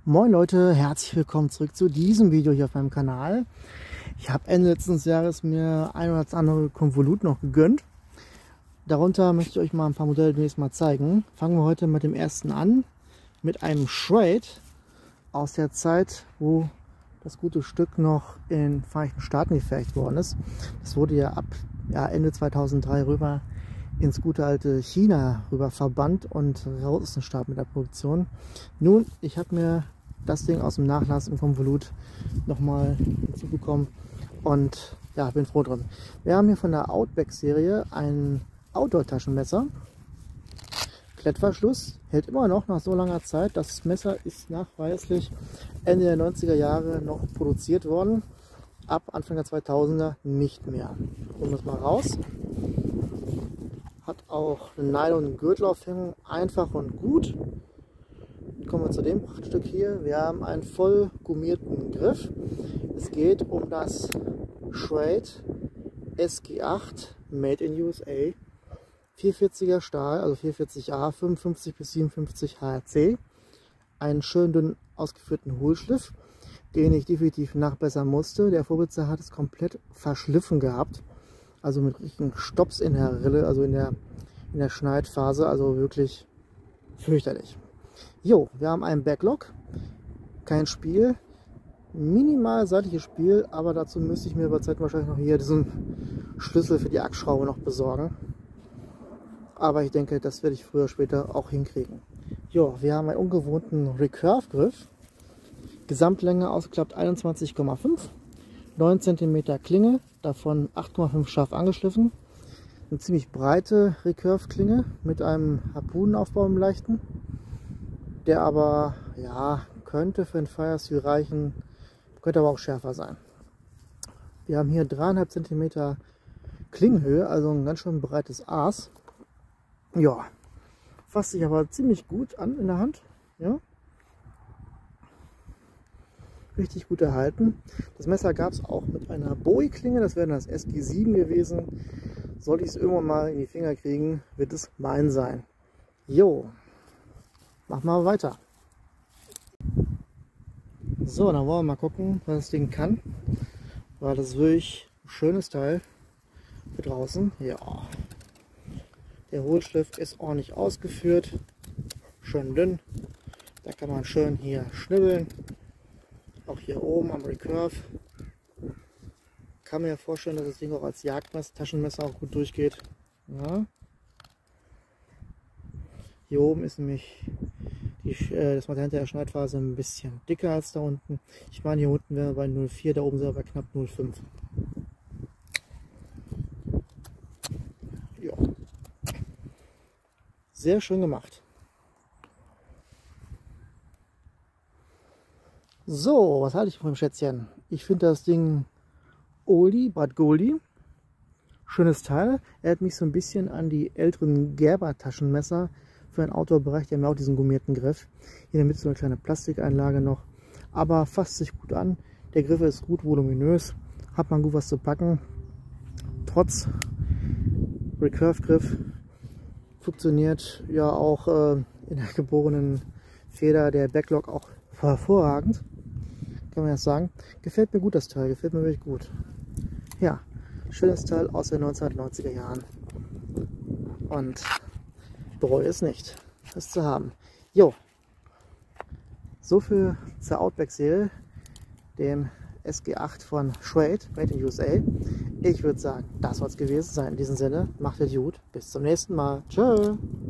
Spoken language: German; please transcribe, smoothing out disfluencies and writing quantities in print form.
Moin Leute, herzlich willkommen zurück zu diesem Video hier auf meinem Kanal. Ich habe Ende letzten Jahres mir ein oder andere Konvolut noch gegönnt. Darunter möchte ich euch mal ein paar Modelle demnächst mal zeigen. Fangen wir heute mit dem ersten an, mit einem Schrade aus der Zeit, wo das gute Stück noch in den Vereinigten Staaten gefertigt worden ist. Das wurde ja ab Ende 2003 rüber ins gute alte China rüber verbannt und raus ist ein Start mit der Produktion. Nun, ich habe mir das Ding aus dem Nachlass im Konvolut nochmal hinzubekommen und ja, bin froh drin. Wir haben hier von der Outback-Serie ein Outdoor-Taschenmesser. Klettverschluss, hält immer noch nach so langer Zeit. Das Messer ist nachweislich Ende der 90er Jahre noch produziert worden. Ab Anfang der 2000er nicht mehr. Holen wir es mal raus. Hat auch eine Nylon-Gürtelaufhängung, einfach und gut. Kommen wir zu dem Prachtstück hier. Wir haben einen voll gummierten Griff. Es geht um das Schrade SG8 Made in USA. 440er Stahl, also 440A, 55 bis 57 HRC. Einen schön dünn ausgeführten Hohlschliff, den ich definitiv nachbessern musste. Der Vorbesitzer hat es komplett verschliffen gehabt. Also mit richtigen Stops in der Rille, also in der Schneidphase, also wirklich fürchterlich. Jo, wir haben einen Backlog, kein Spiel, minimal seitliches Spiel, aber dazu müsste ich mir über Zeit wahrscheinlich noch hier diesen Schlüssel für die Achsschraube noch besorgen. Aber ich denke, das werde ich früher oder später auch hinkriegen. Jo, wir haben einen ungewohnten Recurve-Griff, Gesamtlänge ausgeklappt 21,5, 9 cm Klinge, davon 8,5 scharf angeschliffen. Eine ziemlich breite Recurve-Klinge mit einem Harpunenaufbau im leichten, der aber ja könnte für ein Fire-Steel reichen, könnte aber auch schärfer sein. Wir haben hier 3,5 cm Klingenhöhe, also ein ganz schön breites Aas. Ja, fasst sich aber ziemlich gut an in der Hand. Ja. Richtig gut erhalten. Das Messer gab es auch mit einer Bowie-Klinge, das wäre das SG7 gewesen. Sollte ich es irgendwann mal in die Finger kriegen, wird es mein sein. Jo, machen wir weiter. So, dann wollen wir mal gucken, was das Ding kann. Weil das ist wirklich ein schönes Teil für draußen. Ja, der Hohlschliff ist ordentlich ausgeführt, schön dünn. Da kann man schön hier schnibbeln. Auch hier oben am Recurve. Kann mir ja vorstellen, dass das Ding auch als Taschenmesser auch gut durchgeht. Ja. Hier oben ist nämlich das Material hinter der Schneidphase ein bisschen dicker als da unten. Ich meine, hier unten wäre bei 0,4, da oben sind wir bei knapp 0,5. Ja. Sehr schön gemacht. So, was halte ich von dem Schätzchen? Ich finde das Ding oldie but goldie. Schönes Teil. Erinnert mich so ein bisschen an die älteren Gerber-Taschenmesser für den Outdoor-Bereich. Die haben ja auch diesen gummierten Griff. Hier in der Mitte so eine kleine Plastikeinlage noch. Aber fasst sich gut an. Der Griff ist gut voluminös. Hat man gut was zu packen. Trotz Recurve-Griff funktioniert ja auch in der geborenen Feder der Backlog auch hervorragend. Kann man das sagen. Gefällt mir gut das Teil, gefällt mir wirklich gut. Ja, schönes Teil aus den 1990er Jahren. Und bereue es nicht, es zu haben. Jo, so viel zur Outback-Serie, dem SG8 von Schrade, Made in USA. Ich würde sagen, das soll es gewesen sein. In diesem Sinne, macht es gut. Bis zum nächsten Mal. Tschö.